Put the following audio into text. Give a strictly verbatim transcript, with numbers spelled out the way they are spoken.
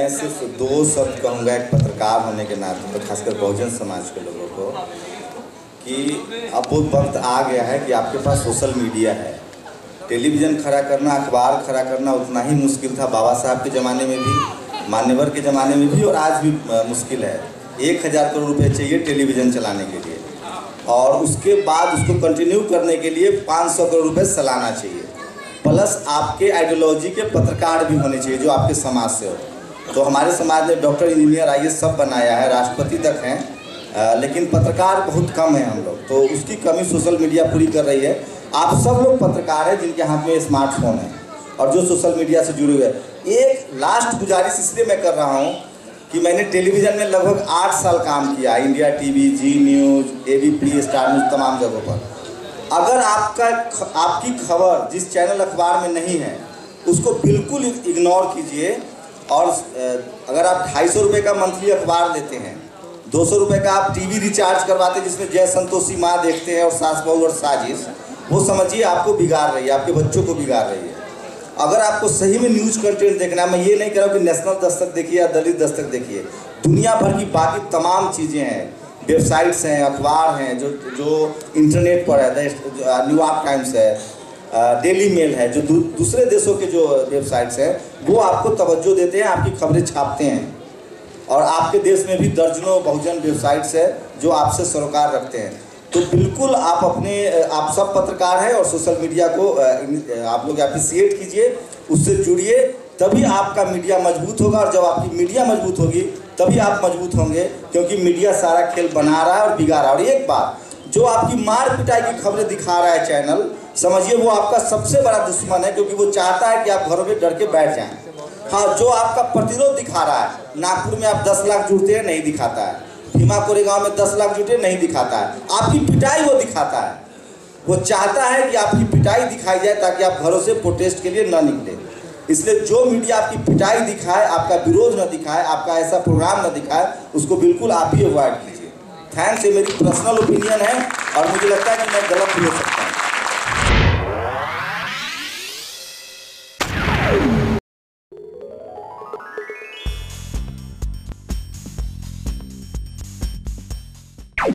मैं सिर्फ दो शब्द कहूँगा एक पत्रकार होने के नाते, तो खासकर बहुजन समाज के लोगों को, कि अब वो वक्त आ गया है कि आपके पास सोशल मीडिया है। टेलीविज़न खड़ा करना, अखबार खड़ा करना उतना ही मुश्किल था बाबा साहब के ज़माने में भी, मान्यवर के ज़माने में भी, और आज भी मुश्किल है। एक हज़ार करोड़ रुपए चाहिए टेलीविज़न चलाने के लिए, और उसके बाद उसको कंटिन्यू करने के लिए पाँच सौ करोड़ रुपए सालाना चाहिए, प्लस आपके आइडियोलॉजी के पत्रकार भी होने चाहिए जो आपके समाज से हो। तो हमारे समाज ने doctor, engineer, I A S सब बनाया है, राष्ट्रपति तक हैं, आ, लेकिन पत्रकार बहुत कम है हम लोग, तो उसकी कमी सोशल मीडिया पूरी कर रही है। आप सब लोग पत्रकार हैं जिनके हाथ में स्मार्टफोन है और जो सोशल मीडिया से जुड़े हुए हैं। एक लास्ट गुजारिश इसलिए मैं कर रहा हूँ कि मैंने टेलीविज़न में लगभग आठ साल काम किया, India TV, Zee News, A B P, Star News, तमाम जगहों पर। अगर आपका आपकी खबर जिस चैनल अखबार में नहीं है उसको बिल्कुल इग्नोर कीजिए, और अगर आप ढाई सौ रुपये का मंथली अखबार लेते हैं, दो सौ रुपये का आप टीवी रिचार्ज करवाते हैं जिसमें जय संतोषी माँ देखते हैं और सास बहू और साजिश, वो समझिए आपको बिगाड़ रही है, आपके बच्चों को बिगाड़ रही है। अगर आपको सही में न्यूज़ कंटेंट देखना है, मैं ये नहीं कह रहा हूँ कि नेशनल दस्तक देखिए या दलित दस्तक देखिए, दुनिया भर की बाकी तमाम चीज़ें हैं, वेबसाइट्स हैं, अखबार हैं, जो जो इंटरनेट पर है, न्यूयॉर्क टाइम्स है, डेली मेल है, जो दू, दूसरे देशों के जो वेबसाइट्स हैं वो आपको तवज्जो देते हैं, आपकी खबरें छापते हैं। और आपके देश में भी दर्जनों बहुजन वेबसाइट्स है जो आपसे सरोकार रखते हैं। तो बिल्कुल आप अपने आप सब पत्रकार हैं और सोशल मीडिया को आप लोग अप्रिशिएट कीजिए, उससे जुड़िए, तभी आपका मीडिया मजबूत होगा। और जब आपकी मीडिया मजबूत होगी तभी आप मजबूत होंगे, क्योंकि मीडिया सारा खेल बना रहा है और बिगाड़ रहा है। और एक बात, जो आपकी मार पिटाई की खबरें दिखा रहा है चैनल, समझिए वो आपका सबसे बड़ा दुश्मन है, क्योंकि वो चाहता है कि आप घरों में डर के बैठ जाएं। हाँ, जो आपका प्रतिरोध दिखा रहा है, नागपुर में आप दस लाख जुड़ते हैं, नहीं दिखाता है, भीमा कोरेगांव में दस लाख जुटे, नहीं दिखाता है, आपकी पिटाई वो दिखाता है। वो चाहता है कि आपकी पिटाई दिखाई जाए ताकि आप घरों से प्रोटेस्ट के लिए न निकले। इसलिए जो मीडिया आपकी पिटाई दिखाए, आपका विरोध न दिखाए, आपका ऐसा प्रोग्राम न दिखाए, उसको बिल्कुल आप ही अवॉइड कीजिए। थैंक्स, ये मेरी पर्सनल ओपिनियन है और मुझे लगता है कि मैं गलत भी हो सकता हूँ।